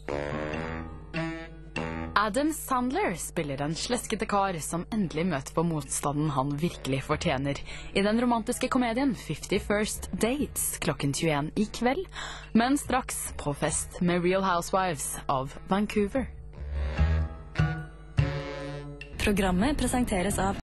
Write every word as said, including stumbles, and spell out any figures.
Adam Sandler spiller en sleskete kar som endelig møter på motstanden han virkelig fortjener i den romantiske komedien Fifty First Dates klokken tjueen i kveld, men straks på fest med Real Housewives av Vancouver. Programmet presenteres av